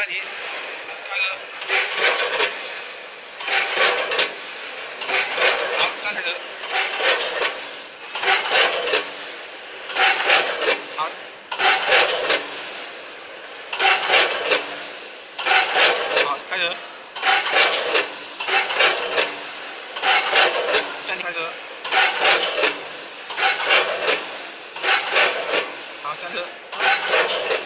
停，开车。好，刚开车。好。好，开车。暂停开车。好，下车。